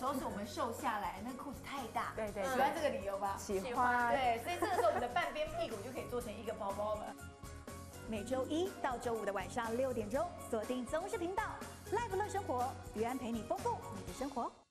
候是我们瘦下来，那个裤子太大， 对对， 喜欢这个理由吧？ 喜欢。 对，所以这个时候我们的半边屁股就可以做成一个包包了。 每周一到周五的晚上6点钟，锁定中视频道 Live 乐生活，于安陪你丰富你的生活。